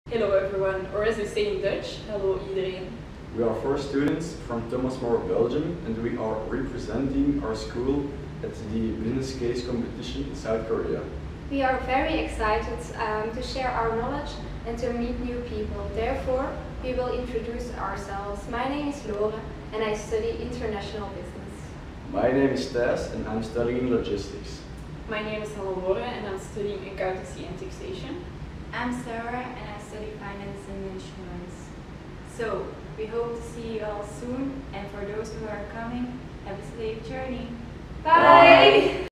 Hello everyone, or as they say in Dutch, hello iedereen. We are 4 students from Thomas More, Belgium, and we are representing our school at the business case competition in South Korea. We are very excited to share our knowledge and to meet new people. Therefore, we will introduce ourselves. My name is Lore and I study international business. My name is Thijs and I'm studying logistics. My name is Hannelore and I'm studying accountancy and taxation. I'm Sarah and I study finance and insurance. So, we hope to see you all soon, and for those who are coming, have a safe journey. Bye!